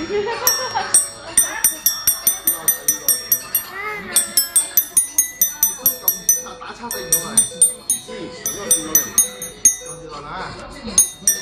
打叉死唔到咪？知，咁就試過嚟，咁就落啦。